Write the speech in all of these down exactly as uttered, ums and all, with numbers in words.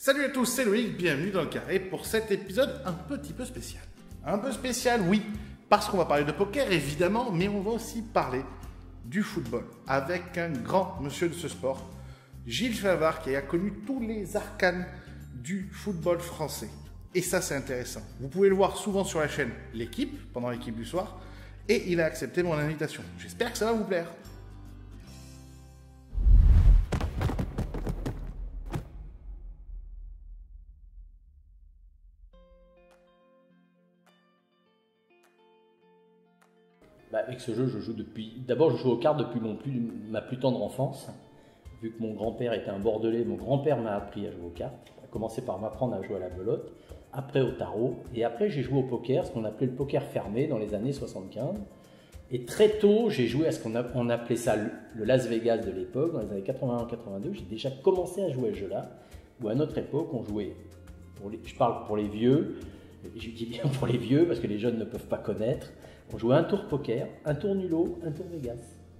Salut à tous, c'est Loïc, bienvenue dans le carré pour cet épisode un petit peu spécial. Un peu spécial, oui, parce qu'on va parler de poker évidemment, mais on va aussi parler du football avec un grand monsieur de ce sport, Gilles Favard, qui a connu tous les arcanes du football français. Et ça, c'est intéressant. Vous pouvez le voir souvent sur la chaîne L'équipe, pendant l'équipe du soir, et il a accepté mon invitation. J'espère que ça va vous plaire. Bah, avec ce jeu, je joue depuis. D'abord, je joue aux cartes depuis mon plus... ma plus tendre enfance. Vu que mon grand-père était un Bordelais, mon grand-père m'a appris à jouer aux cartes. Il a commencé par m'apprendre à jouer à la belote, après au tarot, et après j'ai joué au poker, ce qu'on appelait le poker fermé dans les années soixante-quinze. Et très tôt, j'ai joué à ce qu'on a... on appelait ça le Las Vegas de l'époque, dans les années quatre-vingt-un quatre-vingt-deux. J'ai déjà commencé à jouer à ce jeu-là, où à notre époque, on jouait. Pour les... Je parle pour les vieux, et je dis bien pour les vieux parce que les jeunes ne peuvent pas connaître. On jouait un tour poker, un tour nulot, un tour Vegas.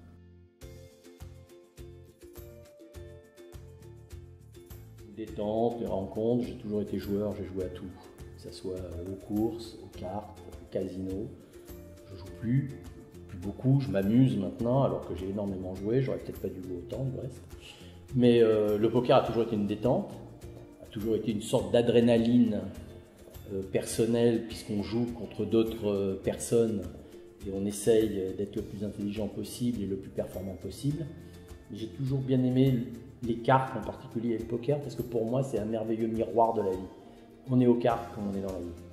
Détente, des rencontres, j'ai toujours été joueur, j'ai joué à tout. Que ce soit aux courses, aux cartes, au casino. Je joue plus, plus beaucoup, je m'amuse maintenant alors que j'ai énormément joué, j'aurais peut-être pas dû jouer autant du reste. Mais euh, le poker a toujours été une détente, a toujours été une sorte d'adrénaline Euh, personnel, puisqu'on joue contre d'autres euh, personnes et on essaye d'être le plus intelligent possible et le plus performant possible. J'ai toujours bien aimé les cartes, en particulier et le poker, parce que pour moi c'est un merveilleux miroir de la vie. On est aux cartes comme on est dans la vie.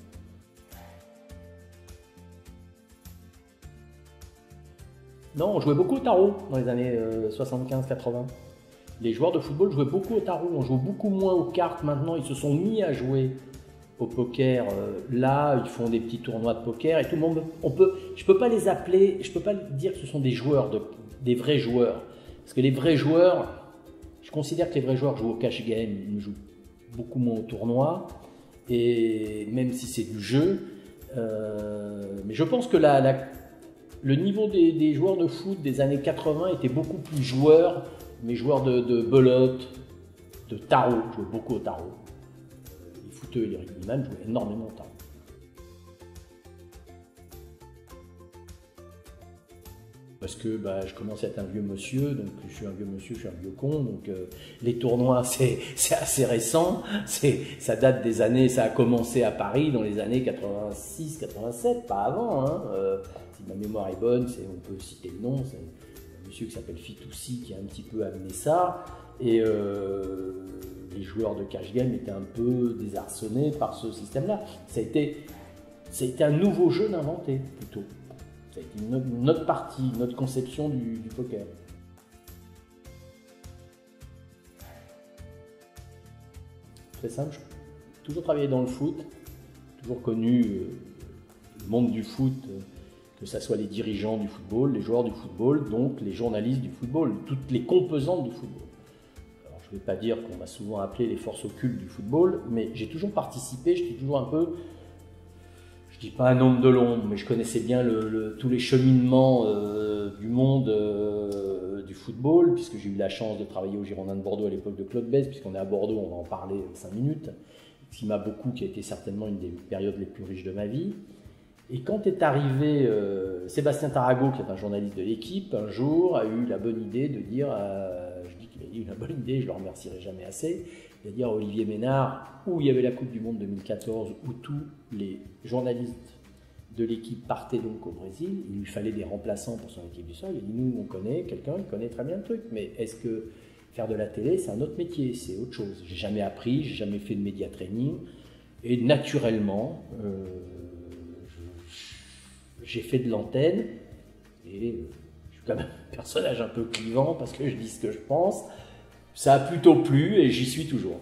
Non, on jouait beaucoup au tarot dans les années euh, soixante-quinze quatre-vingts. Les joueurs de football jouaient beaucoup au tarot, on joue beaucoup moins aux cartes maintenant, ils se sont mis à jouer au poker. Euh, là, ils font des petits tournois de poker et tout le monde, on peut, je peux pas les appeler, je peux pas dire que ce sont des joueurs, de, des vrais joueurs, parce que les vrais joueurs, je considère que les vrais joueurs jouent au cash game, ils jouent beaucoup moins au tournoi, et même si c'est du jeu, euh, mais je pense que la, la, le niveau des, des joueurs de foot des années quatre-vingts était beaucoup plus joueurs, mais joueurs de, de belote, de tarot, je jouais beaucoup au tarot. Et les rugbyman jouaient énormément de tarot. Parce que bah, je commençais à être un vieux monsieur, donc je suis un vieux monsieur, je suis un vieux con, donc euh, les tournois c'est assez récent, ça date des années, ça a commencé à Paris dans les années quatre-vingt-six quatre-vingt-sept, pas avant, hein. euh, si ma mémoire est bonne, on peut citer le nom, c'est un monsieur qui s'appelle Fitoussi qui a un petit peu amené ça, et euh, les joueurs de cash game étaient un peu désarçonnés par ce système-là. Ça a été, ça a été un nouveau jeu d'inventer, plutôt. Ça a été une autre, une autre partie, une autre conception du, du poker. Très simple, j'ai toujours travaillé dans le foot, toujours connu euh, le monde du foot, euh, que ce soit les dirigeants du football, les joueurs du football, donc les journalistes du football, toutes les composantes du football. Je ne vais pas dire qu'on m'a souvent appelé les forces occultes du football, mais j'ai toujours participé, j'étais toujours un peu, je ne dis pas un homme de l'ombre, mais je connaissais bien le, le, tous les cheminements euh, du monde euh, du football, puisque j'ai eu la chance de travailler au Girondin de Bordeaux à l'époque de Claude Besse, puisqu'on est à Bordeaux, on va en parler cinq minutes, ce qui m'a beaucoup, qui a été certainement une des périodes les plus riches de ma vie. Et quand est arrivé euh, Sébastien Tarago, qui est un journaliste de l'équipe, un jour a eu la bonne idée de dire, euh, je dis qu'il a eu une bonne idée, je ne le remercierai jamais assez, de dire à Olivier Ménard, où il y avait la Coupe du Monde deux mille quatorze, où tous les journalistes de l'équipe partaient donc au Brésil, il lui fallait des remplaçants pour son équipe du soir, il a dit, nous on connaît quelqu'un, il connaît très bien le truc, mais est-ce que faire de la télé c'est un autre métier, c'est autre chose. J'ai jamais appris, j'ai jamais fait de média training, et naturellement, euh, j'ai fait de l'antenne et je suis quand même un personnage un peu clivant parce que je dis ce que je pense. Ça a plutôt plu et j'y suis toujours.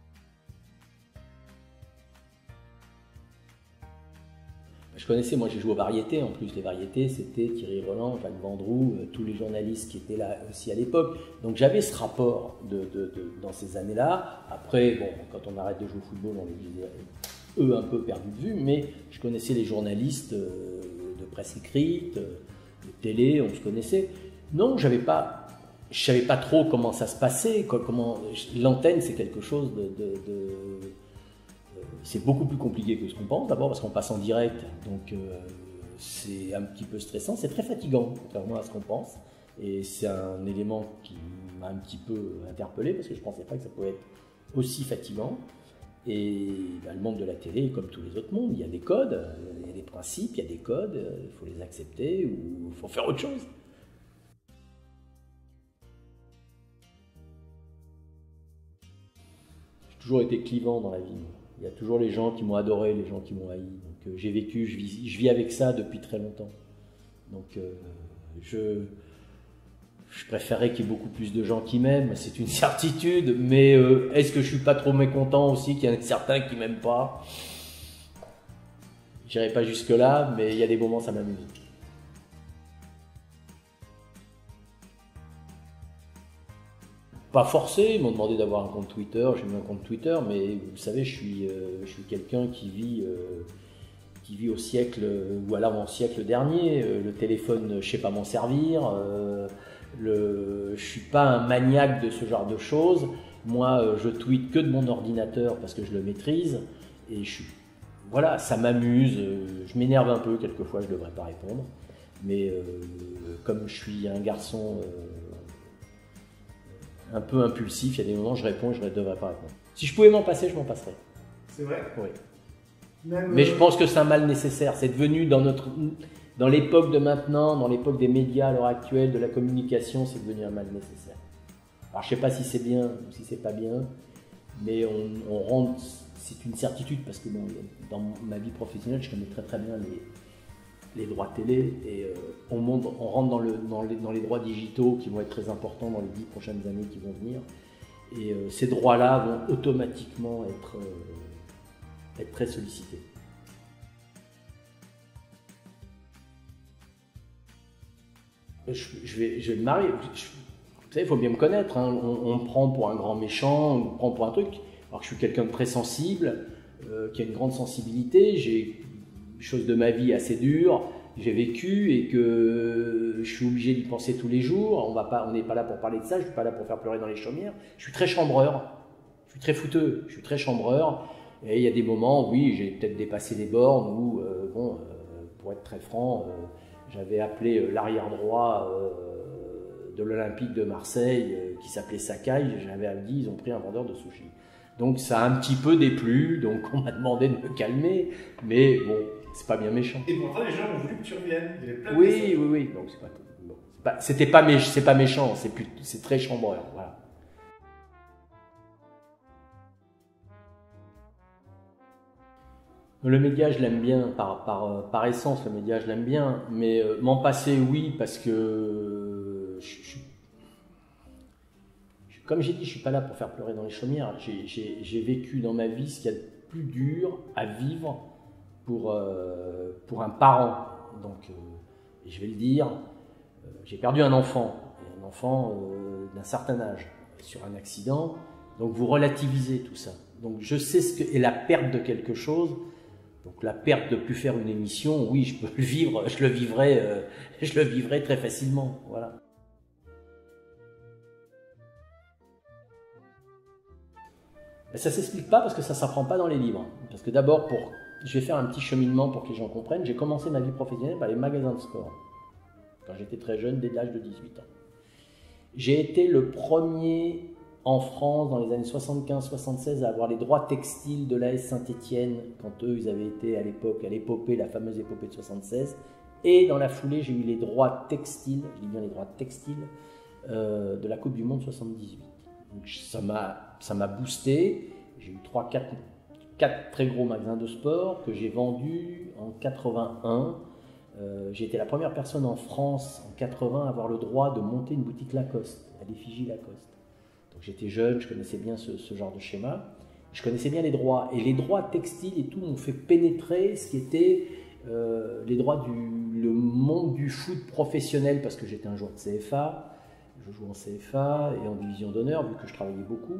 Je connaissais, moi j'ai joué aux variétés, en plus les variétés c'était Thierry Roland, Jacques Vendroux, euh, tous les journalistes qui étaient là aussi à l'époque. Donc j'avais ce rapport de, de, de, dans ces années-là. Après, bon, quand on arrête de jouer au football, on les eux un peu perdus de vue, mais je connaissais les journalistes euh, de presse écrite, de télé, on se connaissait. Non, j'avais pas, je savais pas trop comment ça se passait. Quoi, comment l'antenne, c'est quelque chose de, de, de c'est beaucoup plus compliqué que ce qu'on pense. D'abord parce qu'on passe en direct, donc euh, c'est un petit peu stressant. C'est très fatigant, contrairement à ce qu'on pense. Et c'est un élément qui m'a un petit peu interpellé parce que je pensais pas que ça pouvait être aussi fatigant. Et ben, le monde de la télé, comme tous les autres mondes, il y a des codes, il y a des principes, il y a des codes, il faut les accepter ou il faut faire autre chose. J'ai toujours été clivant dans la vie. Il y a toujours les gens qui m'ont adoré, les gens qui m'ont haï. Donc euh, j'ai vécu, je vis, je vis avec ça depuis très longtemps. Donc euh, je... Je préférerais qu'il y ait beaucoup plus de gens qui m'aiment, c'est une certitude, mais euh, est-ce que je suis pas trop mécontent aussi qu'il y en ait certains qui m'aiment pas? J'irai pas jusque là, mais il y a des moments ça m'amuse. Pas forcé, ils m'ont demandé d'avoir un compte Twitter, j'ai mis un compte Twitter, mais vous savez, je suis, euh, je suis quelqu'un qui vit... Euh, qui vit au siècle ou à l'avant-siècle dernier, euh, le téléphone, je sais pas m'en servir, euh, le, je suis pas un maniaque de ce genre de choses. Moi, euh, je tweete que de mon ordinateur parce que je le maîtrise et je suis, voilà, ça m'amuse. Euh, je m'énerve un peu quelquefois, je devrais pas répondre, mais euh, comme je suis un garçon euh, un peu impulsif, il y a des moments où je réponds, je ne devrais pas répondre. Si je pouvais m'en passer, je m'en passerais. C'est vrai? Oui. Même Mais euh... je pense que c'est un mal nécessaire. C'est devenu dans notre, dans l'époque de maintenant, dans l'époque des médias à l'heure actuelle, de la communication, c'est devenu un mal nécessaire. Alors je ne sais pas si c'est bien ou si c'est pas bien, mais on, on rentre, c'est une certitude parce que bon, dans ma vie professionnelle, je connais très très bien les, les droits télé et euh, on, monte, on rentre dans, le, dans, les, dans les droits digitaux qui vont être très importants dans les dix prochaines années qui vont venir. Et euh, ces droits-là vont automatiquement être... Euh, être très sollicité. Je, je, vais, je vais me marier. Je, vous savez, il faut bien me connaître. Hein. On, on me prend pour un grand méchant, on me prend pour un truc. Alors que je suis quelqu'un de très sensible, euh, qui a une grande sensibilité. J'ai des choses de ma vie assez dures, j'ai vécu et que je suis obligé d'y penser tous les jours. On va pas, on n'est pas là pour parler de ça. Je suis pas là pour faire pleurer dans les chaumières. Je suis très chambreur. Je suis très fouteux. Je suis très chambreur. Et il y a des moments, oui, j'ai peut-être dépassé les bornes où, euh, bon, euh, pour être très franc, euh, j'avais appelé euh, l'arrière droit euh, de l'Olympique de Marseille euh, qui s'appelait Sakai. J'avais dit, ils ont pris un vendeur de sushi. Donc ça a un petit peu déplu, donc on m'a demandé de me calmer, mais bon, c'est pas bien méchant. Et pourtant, les gens ont voulu que tu reviennes. Il y avait plein de oui, messages. oui, oui, donc c'est pas, bon, c'est pas, c'était pas, méch, c'est pas méchant, c'est, plus, c'est très chambreur, voilà. Le média, je l'aime bien, par, par, par essence, le média, je l'aime bien, mais euh, m'en passer, oui, parce que, euh, je, je, je, comme j'ai dit, je ne suis pas là pour faire pleurer dans les chaumières. J'ai, j'ai, j'ai vécu dans ma vie ce qu'il y a de plus dur à vivre pour, euh, pour un parent. Donc, euh, et je vais le dire, euh, j'ai perdu un enfant, un enfant euh, d'un certain âge, sur un accident. Donc, vous relativisez tout ça. Donc, je sais ce que est la perte de quelque chose. Donc la perte de plus faire une émission, oui, je peux le vivre, je le vivrai, euh, je le vivrai très facilement, voilà. Mais ça s'explique pas parce que ça s'apprend pas dans les livres. Parce que d'abord, pour, je vais faire un petit cheminement pour que les gens comprennent. J'ai commencé ma vie professionnelle par les magasins de sport quand j'étais très jeune, dès l'âge de dix-huit ans. J'ai été le premier en France, dans les années soixante-quinze soixante-seize, à avoir les droits textiles de l'A S Saint-Étienne, quand eux, ils avaient été à l'époque, à l'épopée, la fameuse épopée de soixante-seize. Et dans la foulée, j'ai eu les droits textiles, je dis bien les droits textiles, euh, de la Coupe du Monde soixante-dix-huit. Donc ça m'a, ça m'a boosté. J'ai eu trois, quatre, quatre très gros magasins de sport que j'ai vendus en quatre-vingt-un. Euh, j'ai été la première personne en France, en quatre-vingts, à avoir le droit de monter une boutique Lacoste, à l'effigie Lacoste. J'étais jeune, je connaissais bien ce, ce genre de schéma, je connaissais bien les droits, et les droits textiles et tout m'ont fait pénétrer ce qui était euh, les droits du le monde du foot professionnel, parce que j'étais un joueur de C F A, je joue en C F A et en division d'honneur, vu que je travaillais beaucoup,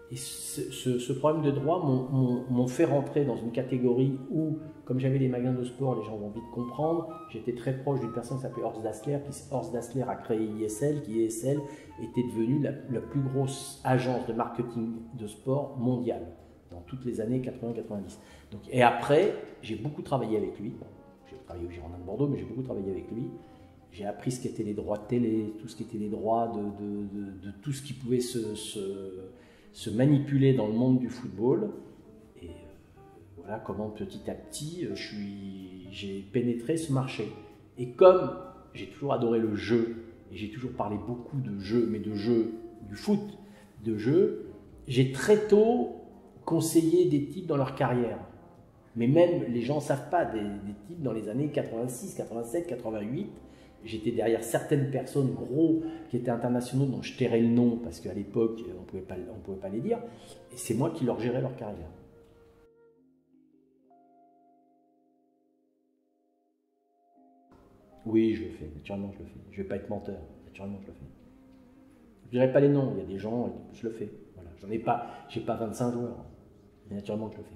Et ce, ce, ce problème de droit m'ont fait rentrer dans une catégorie où, comme j'avais les magasins de sport, les gens vont vite comprendre, j'étais très proche d'une personne qui s'appelait Horst Dassler, qui Horst Dassler a créé I S L, qui I S L était devenue la, la plus grosse agence de marketing de sport mondiale dans toutes les années quatre-vingts quatre-vingt-dix. Donc, et après, j'ai beaucoup travaillé avec lui. J'ai travaillé au Girondin de Bordeaux, mais j'ai beaucoup travaillé avec lui. J'ai appris ce qu'étaient les droits de télé, tout ce qui était les droits de, de, de, de tout ce qui pouvait se, se, se manipuler dans le monde du football. Et euh, voilà comment petit à petit, j'ai pénétré ce marché. Et comme j'ai toujours adoré le jeu, et j'ai toujours parlé beaucoup de jeux, mais de jeux du foot, de jeux, j'ai très tôt conseillé des types dans leur carrière. Mais même les gens ne savent pas, des, des types dans les années quatre-vingt-six, quatre-vingt-sept, quatre-vingt-huit, j'étais derrière certaines personnes gros qui étaient internationaux dont je tairais le nom parce qu'à l'époque on pouvait pas, on pouvait pas les dire, et c'est moi qui leur gérais leur carrière. Oui, je le fais, naturellement je le fais. Je ne vais pas être menteur, naturellement je le fais. Je ne dirai pas les noms, il y a des gens, je le fais. Voilà. J'en ai pas, j'ai pas vingt-cinq joueurs, mais naturellement je le fais.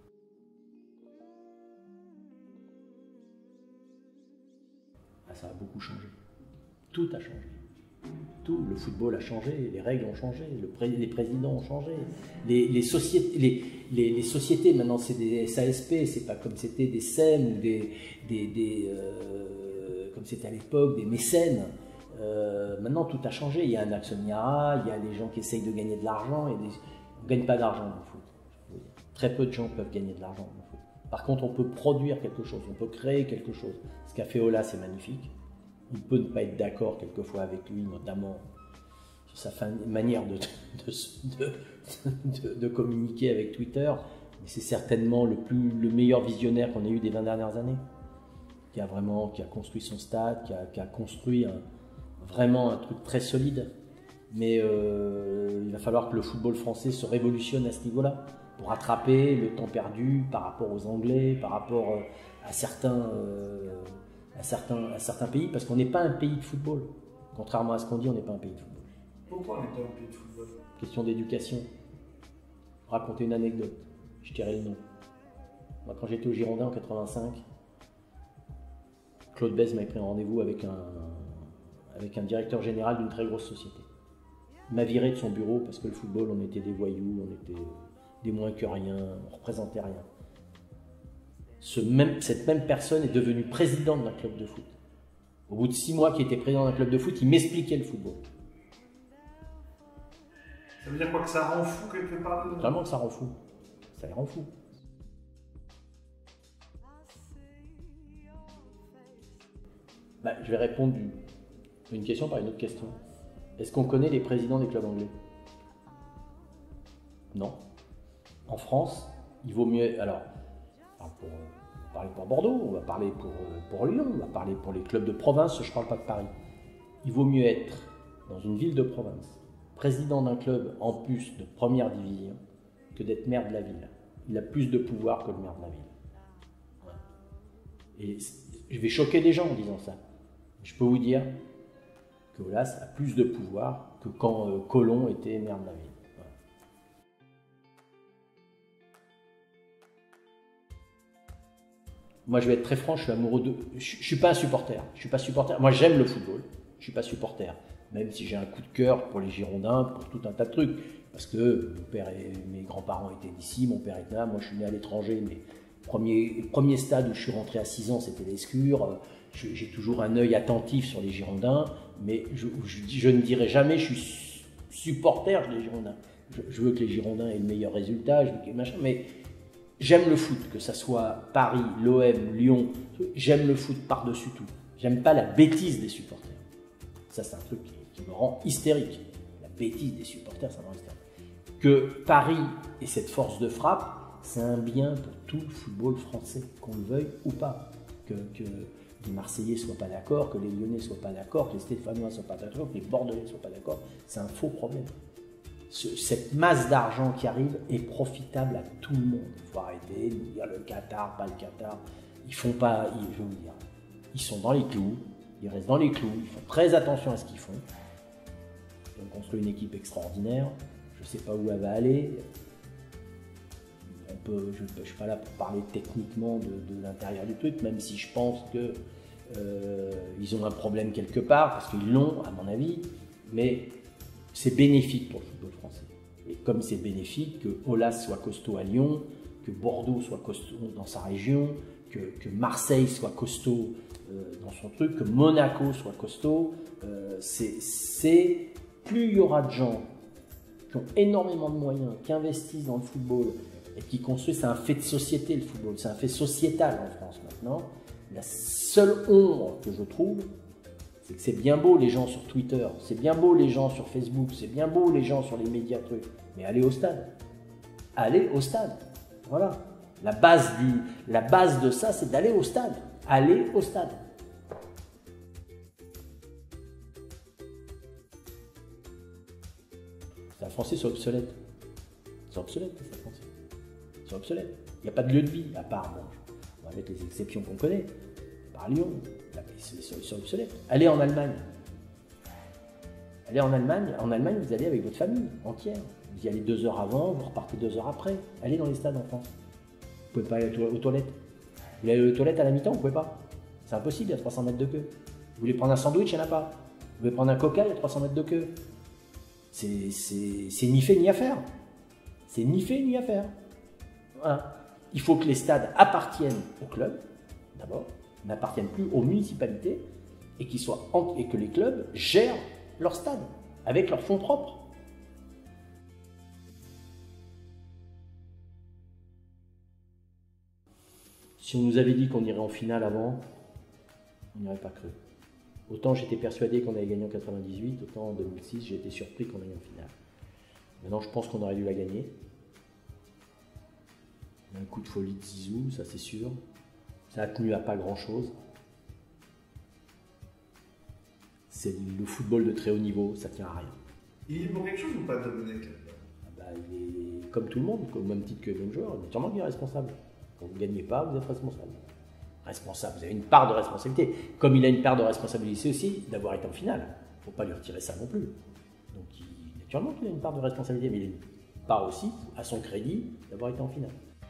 Ah, ça a beaucoup changé. Tout a changé. Tout. Le football a changé, les règles ont changé, le pré les présidents ont changé. Les, les, sociétés, les, les, les sociétés, maintenant c'est des S A S P, c'est pas comme c'était des S E M ou des, des, des euh, comme c'était à l'époque, des mécènes. Euh, maintenant tout a changé. Il y a un actionnariat, il y a des gens qui essayent de gagner de l'argent. On ne gagne pas d'argent dans le foot. Très peu de gens peuvent gagner de l'argent dans le foot. Par contre, on peut produire quelque chose, on peut créer quelque chose. Ce qu'a fait Ola, c'est magnifique. On peut ne pas être d'accord quelquefois avec lui, notamment sur sa manière de, de, de, de, de communiquer avec Twitter. Mais c'est certainement le, plus, le meilleur visionnaire qu'on ait eu des vingt dernières années. Qui a vraiment qui a construit son stade, qui a, qui a construit un, vraiment un truc très solide. Mais euh, il va falloir que le football français se révolutionne à ce niveau-là, pour rattraper le temps perdu par rapport aux Anglais, par rapport à certains, euh, à certains, à certains pays, parce qu'on n'est pas un pays de football. Contrairement à ce qu'on dit, on n'est pas un pays de football. Pourquoi on n'est pas un pays de football? Question d'éducation. Raconter une anecdote, je dirais le nom. Moi, quand j'étais au Girondin en quatre-vingt-cinq, Claude Bèze m'avait pris un rendez-vous avec un, avec un directeur général d'une très grosse société. Il m'a viré de son bureau parce que le football, on était des voyous, on était des moins que rien, on ne représentait rien. Ce même, cette même personne est devenue présidente d'un club de foot. Au bout de six mois qu'il était président d'un club de foot, il m'expliquait le football. Ça veut dire quoi, que ça rend fou quelque part? Vraiment que ça rend fou. Ça les rend fous. Bah, je vais répondre une, une question par une autre question. Est-ce qu'on connaît les présidents des clubs anglais? Non. En France, il vaut mieux... Alors, pour parler pour Bordeaux, on va parler pour, pour Lyon, on va parler pour les clubs de province, je ne parle pas de Paris. Il vaut mieux être dans une ville de province, président d'un club en plus de première division, que d'être maire de la ville. Il a plus de pouvoir que le maire de la ville. Et je vais choquer des gens en disant ça. Je peux vous dire que Olas a plus de pouvoir que quand euh, Colomb était maire de la ville. Voilà. Moi, je vais être très franc, je suis amoureux de... Je ne suis pas un supporter. Je suis pas supporter. Moi, j'aime le football. Je ne suis pas supporter. Même si j'ai un coup de cœur pour les Girondins, pour tout un tas de trucs. Parce que mon père et mes grands-parents étaient d'ici, mon père était là. Moi, je suis né à l'étranger, mais le premier, le premier stade où je suis rentré à six ans, c'était l'Escure. J'ai toujours un œil attentif sur les Girondins, mais je, je, je ne dirai jamais je suis supporter des Girondins. Je, je veux que les Girondins aient le meilleur résultat, je veux que machin, mais j'aime le foot, que ce soit Paris, l'O M, Lyon, j'aime le foot par-dessus tout. J'aime pas la bêtise des supporters. Ça, c'est un truc qui, qui me rend hystérique. La bêtise des supporters, ça me rend hystérique. Que Paris ait cette force de frappe, c'est un bien pour tout le football français, qu'on le veuille ou pas. Que, que les Marseillais ne soient pas d'accord, que les Lyonnais ne soient pas d'accord, que les Stéphanois ne soient pas d'accord, que les Bordelais ne soient pas d'accord, c'est un faux problème. Ce, cette masse d'argent qui arrive est profitable à tout le monde. Il faut arrêter de dire le Qatar, pas le Qatar. Ils font pas, ils, je veux vous dire, ils sont dans les clous, ils restent dans les clous, ils font très attention à ce qu'ils font. Ils ont construit une équipe extraordinaire. Je ne sais pas où elle va aller. On peut, je ne suis pas là pour parler techniquement de, de l'intérieur du truc, même si je pense qu'ils euh, ont un problème quelque part, parce qu'ils l'ont, à mon avis, mais c'est bénéfique pour le football français. Et comme c'est bénéfique que Aulas soit costaud à Lyon, que Bordeaux soit costaud dans sa région, que, que Marseille soit costaud euh, dans son truc, que Monaco soit costaud, euh, c'est plus il y aura de gens qui ont énormément de moyens, qui investissent dans le football et qui construisent, c'est un fait de société le football, c'est un fait sociétal en France maintenant. La seule ombre que je trouve, c'est que c'est bien beau les gens sur Twitter, c'est bien beau les gens sur Facebook, c'est bien beau les gens sur les médias trucs, mais allez au stade. Allez au stade. Voilà. La base, du, la base de ça, c'est d'aller au stade. Allez au stade. Les Français sont obsolètes. C'est obsolète, les Français. C'est obsolète. Il n'y a pas de lieu de vie, à part, bon, on va mettre les exceptions qu'on connaît, par Lyon, c'est obsolète. Allez en Allemagne. Allez en Allemagne, en Allemagne, vous allez avec votre famille entière. Vous y allez deux heures avant, vous repartez deux heures après. Allez dans les stades en France. Vous ne pouvez pas aller aux toilettes. Vous voulez aller aux toilettes à la mi-temps, vous ne pouvez pas. C'est impossible, il y a trois cents mètres de queue. Vous voulez prendre un sandwich, il n'y en a pas. Vous voulez prendre un coca, il y a trois cents mètres de queue. C'est ni fait ni à faire. C'est ni fait ni à faire. Voilà. Il faut que les stades appartiennent au club, d'abord, n'appartiennent plus aux municipalités, et, qu'ils soient, et que les clubs gèrent leur stade avec leurs fonds propres. Si on nous avait dit qu'on irait en finale avant, on n'y aurait pas cru. Autant j'étais persuadé qu'on allait gagner en quatre-vingt-dix-huit, autant en deux mille six, j'ai été surpris qu'on aille en finale. Maintenant, je pense qu'on aurait dû la gagner. Un coup de folie de Zizou, ça c'est sûr. Ça a tenu à pas grand-chose. C'est le football de très haut niveau, ça tient à rien. Il est pour quelque chose ou pas, Domenech? Ah bah, il est comme tout le monde, au même titre que les joueurs, il est sûrement responsable. Quand vous ne gagnez pas, vous êtes responsable. Responsable, vous avez une part de responsabilité. Comme il a une part de responsabilité aussi d'avoir été en finale. Il ne faut pas lui retirer ça non plus. Donc, il, naturellement qu'il a une part de responsabilité, mais il a une part aussi, à son crédit, d'avoir été en finale.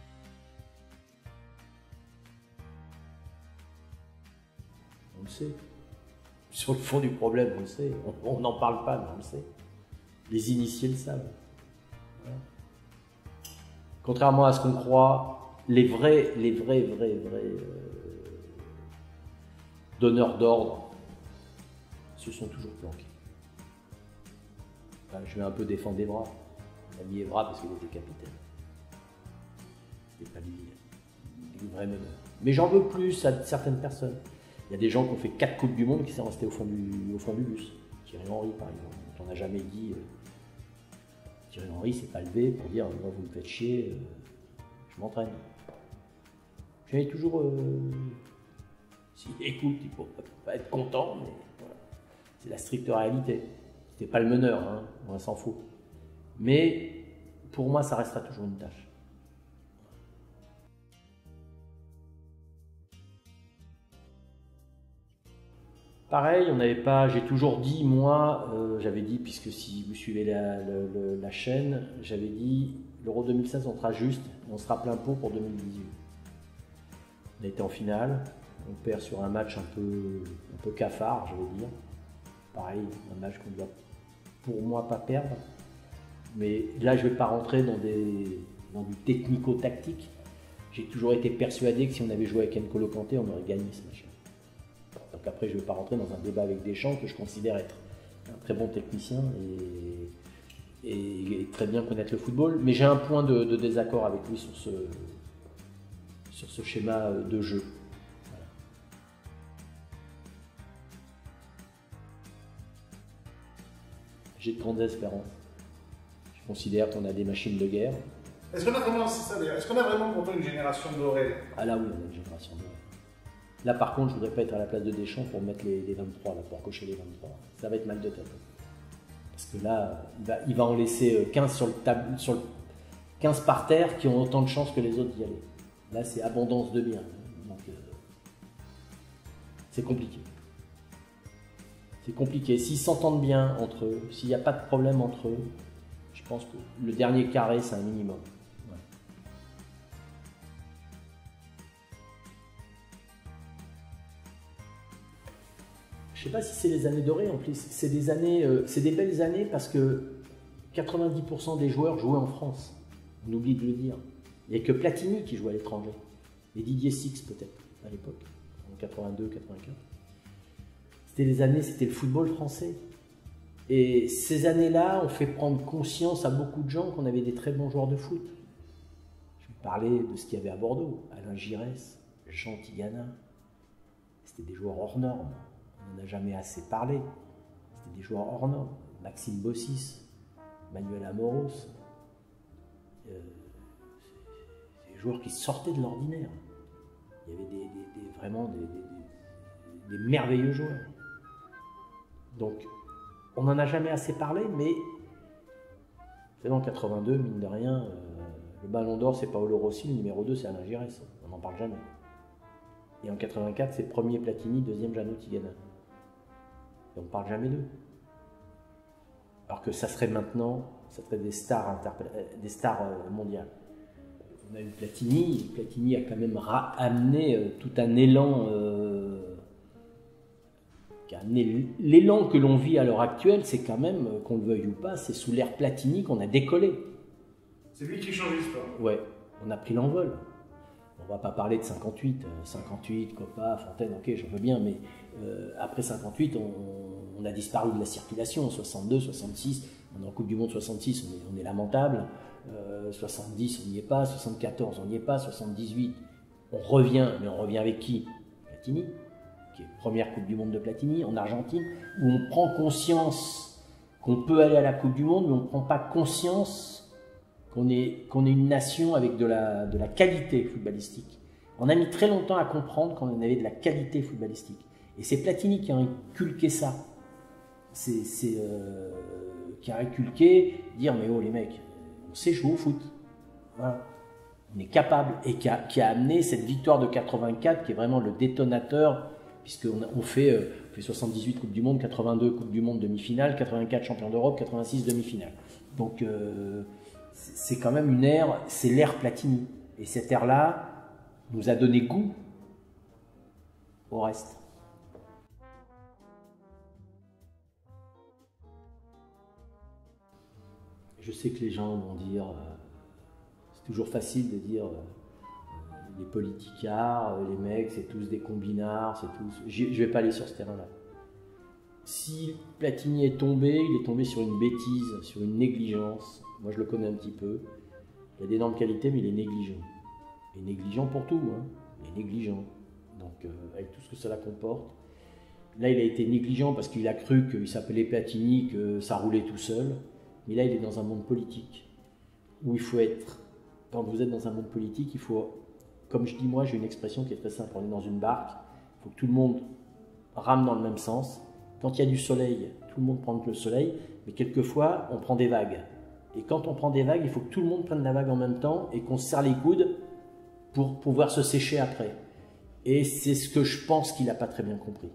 On le sait. Sur le fond du problème, on le sait. On n'en parle pas, mais on le sait. Les initiés le savent. Voilà. Contrairement à ce qu'on croit, les vrais, les vrais, vrais, vrais euh, donneurs d'ordre se sont toujours planqués. Enfin, je vais un peu défendre Evra. On a mis Evra parce qu'il était capitaine. C'était pas lui, le vrai meneur. Mais j'en veux plus à certaines personnes. Il y a des gens qui ont fait quatre Coupes du Monde qui sont restés au fond du, au fond du bus. Thierry Henry, par exemple. On n'a jamais dit. Euh, Thierry Henry s'est pas levé pour dire moi, vous me faites chier, euh, je m'entraîne. J'avais toujours. Euh, S'il écoute, il ne faut pas être content, mais voilà. C'est la stricte réalité. C'était pas le meneur, hein, on s'en fout. Mais pour moi, ça restera toujours une tâche. Pareil, on n'avait pas. J'ai toujours dit, moi, euh, j'avais dit, puisque si vous suivez la, la, la chaîne, j'avais dit l'Euro deux mille seize, on sera juste, on sera plein pot pour deux mille dix-huit. On a été en finale, on perd sur un match un peu, un peu cafard, je vais dire. Pareil, un match qu'on ne doit, pour moi, pas perdre. Mais là, je ne vais pas rentrer dans, des, dans du technico-tactique. J'ai toujours été persuadé que si on avait joué avec N'Golo Kanté, on aurait gagné ce match. Donc après, je ne vais pas rentrer dans un débat avec Deschamps que je considère être un très bon technicien et, et, et très bien connaître le football. Mais j'ai un point de, de désaccord avec lui sur ce, sur ce schéma de jeu. Voilà. J'ai de grandes espérances. Je considère qu'on a des machines de guerre. Est-ce qu'on a vraiment, c'est ça d'ailleurs, est-ce qu'on a vraiment pour toi une génération dorée? Ah là oui, on a une génération dorée. Là par contre, je ne voudrais pas être à la place de Deschamps pour mettre les, les vingt-trois, là, pour cocher les vingt-trois. Ça va être mal de tête. Parce que là, il va, il va en laisser quinze, sur le tab, sur le, quinze par terre qui ont autant de chances que les autres d'y aller. Là, c'est abondance de biens. Donc, euh, c'est compliqué. C'est compliqué. S'ils s'entendent bien entre eux, s'il n'y a pas de problème entre eux, je Je pense que le dernier carré, c'est un minimum. Ouais. Je ne sais pas si c'est les années dorées en plus. C'est des années, euh, c'est des belles années parce que quatre-vingt-dix pour cent des joueurs jouaient en France. On oublie de le dire. Il n'y a que Platini qui jouait à l'étranger. Et Didier Six peut-être, à l'époque, en quatre-vingt-deux quatre-vingt-quatre. C'était les années, c'était le football français. Et ces années-là ont fait prendre conscience à beaucoup de gens qu'on avait des très bons joueurs de foot. Je vais parler de ce qu'il y avait à Bordeaux. Alain Giresse, Jean Tigana. C'était des joueurs hors normes. On n'en a jamais assez parlé. C'était des joueurs hors normes. Maxime Bossis, Manuel Amoros. Euh, des joueurs qui sortaient de l'ordinaire. Il y avait des, des, des, vraiment des, des, des, des merveilleux joueurs. Donc, on n'en a jamais assez parlé, mais c'est en quatre-vingt-deux, mine de rien, euh, le ballon d'or, c'est Paolo Rossi, le numéro deux, c'est Alain Giresse. On n'en parle jamais. Et en quatre-vingt-quatre, c'est premier Platini, deuxième Jeannot Tigana. Et on ne parle jamais d'eux. Alors que ça serait maintenant, ça serait des stars, des stars mondiales. On a eu Platini, Platini a quand même amené euh, tout un élan, euh, qui a amené l'élan que l'on vit à l'heure actuelle, c'est quand même, qu'on le veuille ou pas, c'est sous l'ère Platini qu'on a décollé. C'est lui qui change l'histoire. Ouais, on a pris l'envol. On va pas parler de cinquante-huit, cinquante-huit, Copa, Fontaine, ok, j'en veux bien, mais euh, après cinquante-huit, on, on a disparu de la circulation, soixante-deux, soixante-six, on est en Coupe du Monde soixante-six, on est, on est lamentable, euh, soixante-dix, on n'y est pas, soixante-quatorze, on n'y est pas, soixante-dix-huit, on revient, mais on revient avec qui? Platini, qui est première Coupe du Monde de Platini, en Argentine, où on prend conscience qu'on peut aller à la Coupe du Monde, mais on ne prend pas conscience qu'on est, qu'on est une nation avec de la, de la qualité footballistique. On a mis très longtemps à comprendre qu'on avait de la qualité footballistique. Et c'est Platini qui a inculqué ça. C'est euh, qui a inculqué, dire mais oh les mecs, on sait jouer au foot. Voilà. On est capable. Et qui a, qui a amené cette victoire de quatre-vingt-quatre qui est vraiment le détonateur, puisqu'on on fait, euh, on fait soixante-dix-huit Coupe du Monde, quatre-vingt-deux Coupe du Monde demi-finale, quatre-vingt-quatre Champion d'Europe, quatre-vingt-six demi-finale. Donc euh, c'est quand même une ère, c'est l'ère Platini. Et cette ère-là nous a donné goût au reste. Je sais que les gens vont dire, euh, c'est toujours facile de dire, euh, les politicards, les mecs, c'est tous des combinards, c'est tous... Je ne vais pas aller sur ce terrain-là. Si Platini est tombé, il est tombé sur une bêtise, sur une négligence. Moi, je le connais un petit peu. Il a d'énormes qualités, mais il est négligent. Il est négligent pour tout, hein. Il est négligent. Donc, euh, avec tout ce que cela comporte. Là, il a été négligent parce qu'il a cru qu'il s'appelait Platini, que ça roulait tout seul. Mais là, il est dans un monde politique où il faut être... Quand vous êtes dans un monde politique, il faut... Comme je dis moi, j'ai une expression qui est très simple. On est dans une barque, il faut que tout le monde rame dans le même sens. Quand il y a du soleil, tout le monde prend le soleil, mais quelquefois, on prend des vagues. Et quand on prend des vagues, il faut que tout le monde prenne la vague en même temps et qu'on se serre les coudes pour pouvoir se sécher après. Et c'est ce que je pense qu'il n'a pas très bien compris.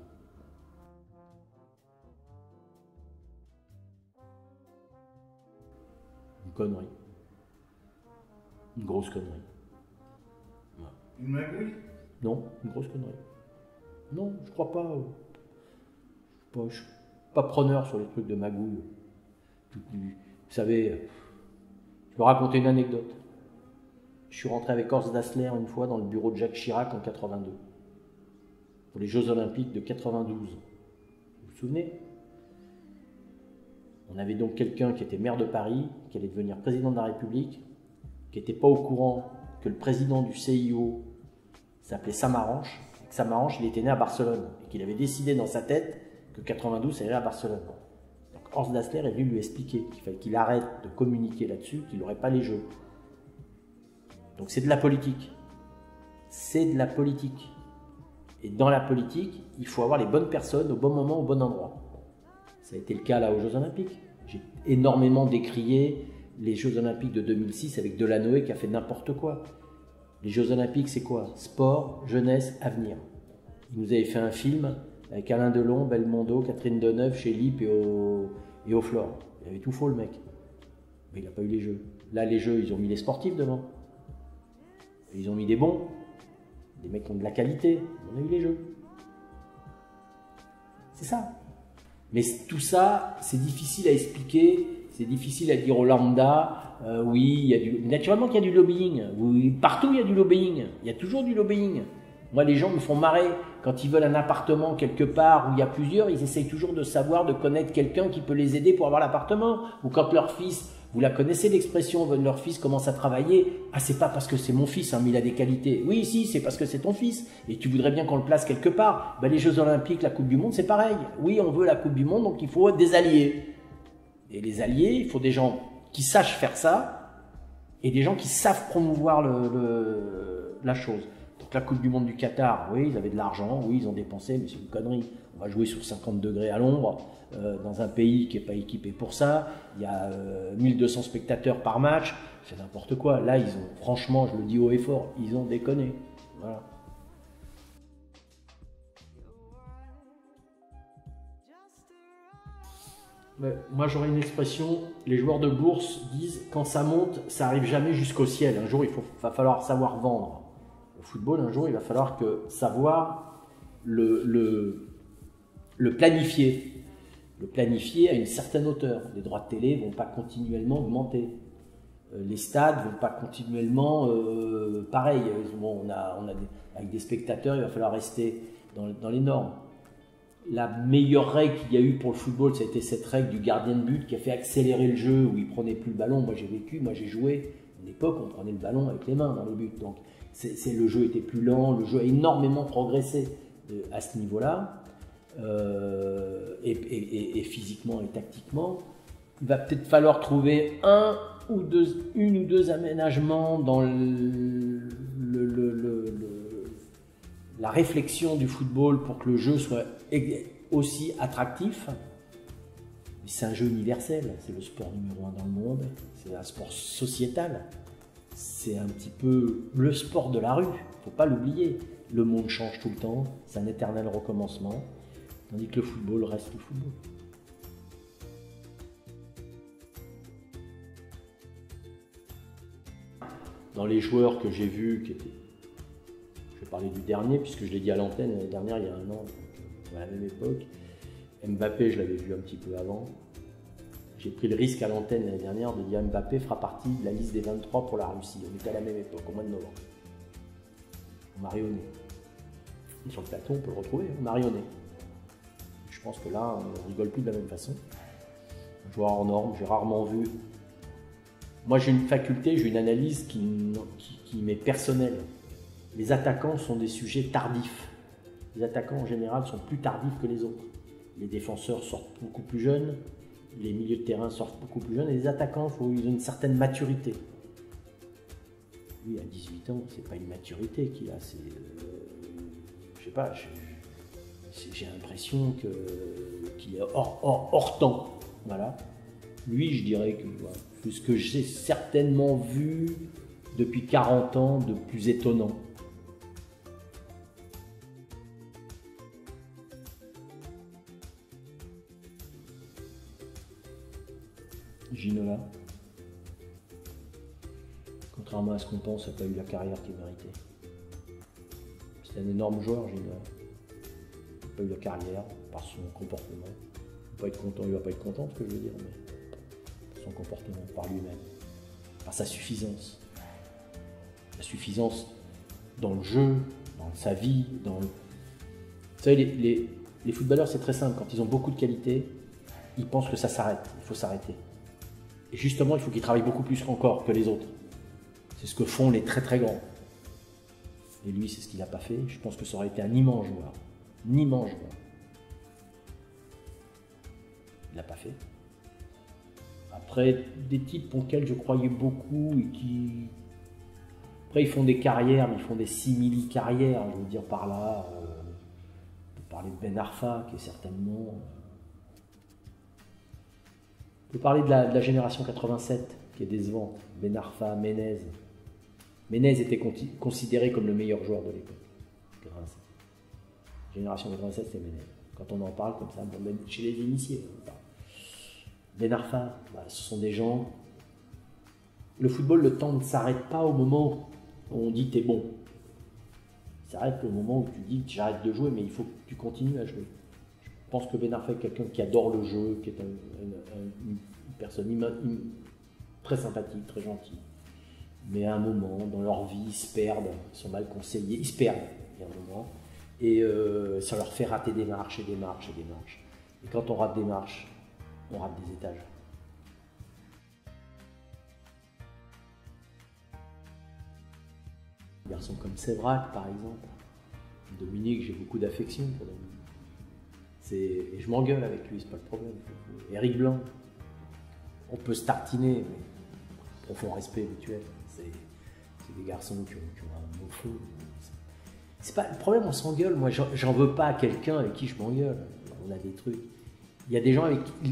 Une connerie. Une grosse connerie. Ouais. Une magouille? Non, une grosse connerie. Non, je crois pas. Je ne suis pas preneur sur les trucs de magouille. Vous savez, je vais raconter une anecdote. Je suis rentré avec Horst Dassler une fois dans le bureau de Jacques Chirac en quatre-vingt-deux, pour les Jeux Olympiques de quatre-vingt-douze. Vous vous souvenez? On avait donc quelqu'un qui était maire de Paris, qui allait devenir président de la République, qui n'était pas au courant que le président du C I O s'appelait Samaranch, et que Samaranch, il était né à Barcelone, et qu'il avait décidé dans sa tête que quatre-vingt-douze, ça irait à Barcelone. Donc Horst Dassler est venu lui expliquer qu'il fallait qu'il arrête de communiquer là-dessus, qu'il n'aurait pas les jeux. Donc c'est de la politique. C'est de la politique. Et dans la politique, il faut avoir les bonnes personnes au bon moment, au bon endroit. Ça a été le cas là aux Jeux Olympiques. J'ai énormément décrié les Jeux Olympiques de deux mille six avec Delanoë qui a fait n'importe quoi. Les Jeux Olympiques, c'est quoi? Sport, jeunesse, avenir. Il nous avait fait un film avec Alain Delon, Belmondo, Catherine Deneuve, chez Lip et au, et au Flore. Il avait tout faux le mec. Mais il n'a pas eu les jeux. Là, les jeux, ils ont mis les sportifs devant. Et ils ont mis des bons, des mecs qui ont de la qualité. On a eu les jeux. C'est ça. Mais tout ça, c'est difficile à expliquer, c'est difficile à dire au lambda. Euh, oui, il y a du... naturellement qu'il y a du lobbying. Oui, partout, il y a du lobbying. Il y a toujours du lobbying. Moi, les gens me font marrer. Quand ils veulent un appartement quelque part où il y a plusieurs, ils essayent toujours de savoir, de connaître quelqu'un qui peut les aider pour avoir l'appartement. Ou quand leur fils, vous la connaissez l'expression, leur fils commence à travailler. Ah, c'est pas parce que c'est mon fils, hein, mais il a des qualités. Oui, si, c'est parce que c'est ton fils. Et tu voudrais bien qu'on le place quelque part. Ben, les Jeux Olympiques, la Coupe du Monde, c'est pareil. Oui, on veut la Coupe du Monde, donc il faut des alliés. Et les alliés, il faut des gens qui sachent faire ça et des gens qui savent promouvoir le, le, la chose. Donc la Coupe du Monde du Qatar, oui, ils avaient de l'argent, oui, ils ont dépensé, mais c'est une connerie. On va jouer sur cinquante degrés à l'ombre, euh, dans un pays qui n'est pas équipé pour ça. Il y a euh, mille deux cents spectateurs par match, c'est n'importe quoi. Là, ils ont, franchement, je le dis haut et fort, ils ont déconné. Voilà. Mais moi, j'aurais une expression, les joueurs de bourse disent quand ça monte, ça arrive jamais jusqu'au ciel. Un jour, il faut, va falloir savoir vendre. Au football, un jour, il va falloir que savoir le, le, le planifier. Le planifier à une certaine hauteur. Les droits de télé ne vont pas continuellement augmenter. Les stades ne vont pas continuellement euh, pareil. Bon, on a, on a des, avec des spectateurs, il va falloir rester dans, dans les normes. La meilleure règle qu'il y a eu pour le football, c'était cette règle du gardien de but qui a fait accélérer le jeu, où il prenait plus le ballon. Moi j'ai vécu, moi j'ai joué. À l'époque, on prenait le ballon avec les mains dans les buts. Donc c'est, c'est, le jeu était plus lent, le jeu a énormément progressé euh, à ce niveau-là. Euh, et, et, et, et physiquement et tactiquement. Il va peut-être falloir trouver un ou deux, une ou deux aménagements dans le, le, le, le, le, la réflexion du football pour que le jeu soit aussi attractif. Mais c'est un jeu universel, c'est le sport numéro un dans le monde, c'est un sport sociétal, c'est un petit peu le sport de la rue, il ne faut pas l'oublier. Le monde change tout le temps, c'est un éternel recommencement, tandis que le football reste le football. Dans les joueurs que j'ai vus, qui étaient, je vais parler du dernier, puisque je l'ai dit à l'antenne l'année dernière, il y a un an, à la même époque. Mbappé, je l'avais vu un petit peu avant. J'ai pris le risque à l'antenne l'année dernière de dire Mbappé fera partie de la liste des vingt-trois pour la Russie. On était à la même époque, au mois de novembre. On m'a rayonné. Sur le plateau, on peut le retrouver, on m'a rayonné. Je pense que là, on ne rigole plus de la même façon. Un joueur hors norme, j'ai rarement vu. Moi, j'ai une faculté, j'ai une analyse qui, qui, qui m'est personnelle. Les attaquants sont des sujets tardifs. Les attaquants, en général, sont plus tardifs que les autres. Les défenseurs sortent beaucoup plus jeunes, les milieux de terrain sortent beaucoup plus jeunes, et les attaquants, faut, ils ont une certaine maturité. Lui, à dix-huit ans, c'est pas une maturité qu'il a, c'est... Euh, je sais pas, j'ai l'impression que, qu'il est hors, hors, hors temps. Voilà. Lui, je dirais que voilà, ce que j'ai certainement vu depuis quarante ans de plus étonnant. Ginola, contrairement à ce qu'on pense, n'a pas eu la carrière qu'il méritait. C'est un énorme joueur, Ginola. Il n'a pas eu la carrière par son comportement. Il ne va pas être content, il va pas être content de ce que je veux dire, mais par son comportement, par lui-même, par sa suffisance. La suffisance dans le jeu, dans sa vie, dans le... Vous savez, les, les, les footballeurs, c'est très simple. Quand ils ont beaucoup de qualité, ils pensent que ça s'arrête, il faut s'arrêter. Et justement, il faut qu'ils travaillent beaucoup plus encore que les autres. C'est ce que font les très très grands. Et lui, c'est ce qu'il n'a pas fait. Je pense que ça aurait été un immense joueur. Un immense joueur. Il ne l'a pas fait. Après, des types auxquels je croyais beaucoup et qui... Après, ils font des carrières, mais ils font des simili-carrières. Je veux dire par là, euh, on peut parler de Ben Arfa, qui est certainement... On peut parler de la, de la génération quatre-vingt-sept, qui est décevante. Ben Arfa, Menez. Menez était considéré comme le meilleur joueur de l'époque. quatre-vingt-sept. Génération quatre-vingt-sept, c'est Menez. Quand on en parle comme ça, bon, même chez les initiés, on parle. Ben Arfa, bah, ce sont des gens le football, le temps ne s'arrête pas au moment où on dit t'es bon. Il s'arrête au moment où tu dis j'arrête de jouer, mais il faut que tu continues à jouer. Je pense que Ben Arfa est quelqu'un qui adore le jeu, qui est un, un, un, une personne ima, une, très sympathique, très gentille. Mais à un moment, dans leur vie, ils se perdent, ils sont mal conseillés, ils se perdent, il y a un moment, et euh, ça leur fait rater des marches et des marches et des marches. Et quand on rate des marches, on rate des étages. Un garçon comme Sévrac, par exemple, Dominique, j'ai beaucoup d'affection pour Dominique. Et je m'engueule avec lui, c'est pas le problème. Éric Blanc, on peut se tartiner, mais profond respect mutuel. C'est des garçons qui ont, qui ont un bon feu. C'est pas le problème, on s'engueule. Moi, j'en veux pas à quelqu'un avec qui je m'engueule. On a des trucs. Il y a des gens avec qui.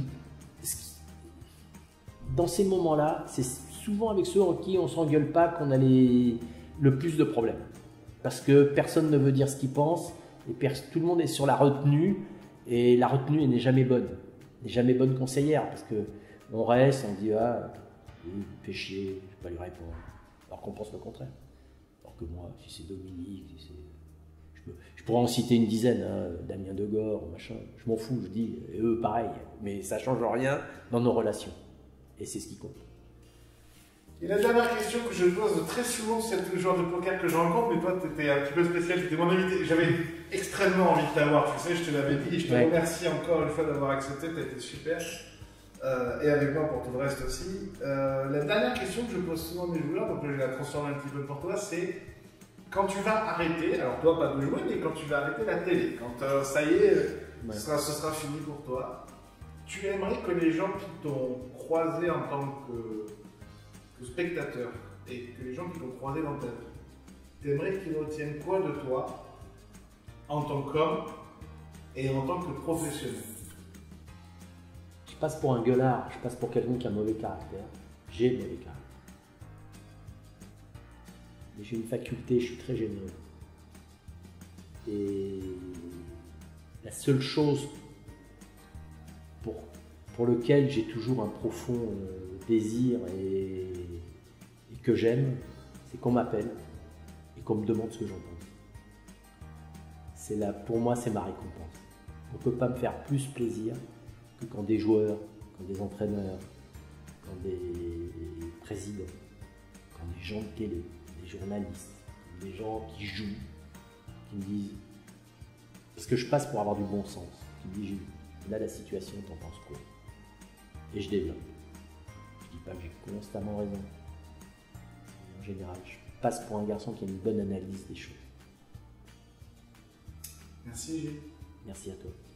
Dans ces moments-là, c'est souvent avec ceux avec qui on s'engueule pas qu'on a les, le plus de problèmes. Parce que personne ne veut dire ce qu'il pense, et tout le monde est sur la retenue. Et la retenue elle n'est jamais bonne, n'est jamais bonne conseillère, parce qu'on reste, on dit ah, il fait chier, je ne vais pas lui répondre, alors qu'on pense le contraire. Alors que moi, si c'est Dominique, si je, je pourrais en citer une dizaine, hein, Damien Degore, machin, je m'en fous, je dis, et eux pareil, mais ça ne change rien dans nos relations, et c'est ce qui compte. Et la dernière question que je pose très souvent, c'est le genre de poker que je rencontre, mais toi, tu étais un petit peu spécial, tu étais mon invité. J'avais extrêmement envie de t'avoir, tu sais, je te l'avais dit, et je te ouais. remercie encore une fois d'avoir accepté, tu as été super. Euh, et avec moi pour tout le reste aussi. Euh, la dernière question que je pose souvent à mes joueurs, donc je vais la transformer un petit peu pour toi, c'est quand tu vas arrêter, alors toi pas de jouer, mais quand tu vas arrêter la télé, quand euh, ça y est, ouais. ce, sera, ce sera fini pour toi, tu aimerais que les gens qui t'ont croisé en tant que spectateurs et que les gens qui vont croiser dans ta vie, t'aimerais qu'ils retiennent quoi de toi en tant qu'homme et en tant que professionnel? Je passe pour un gueulard, je passe pour quelqu'un qui a un mauvais caractère. J'ai un mauvais caractère. Mais j'ai une faculté, je suis très généreux. Et la seule chose pour, pour laquelle j'ai toujours un profond euh, désir et, et que j'aime, c'est qu'on m'appelle et qu'on me demande ce que j'en pense. C'est là, pour moi, c'est ma récompense. On ne peut pas me faire plus plaisir que quand des joueurs, quand des entraîneurs, quand des présidents, quand des gens de télé, des journalistes, des gens qui jouent, qui me disent, parce que je passe pour avoir du bon sens, qui me disent, là la situation, t'en penses quoi? Et je développe. Je dis pas que j'ai constamment raison. En général, je passe pour un garçon qui a une bonne analyse des choses. Merci Gilles. Merci à toi.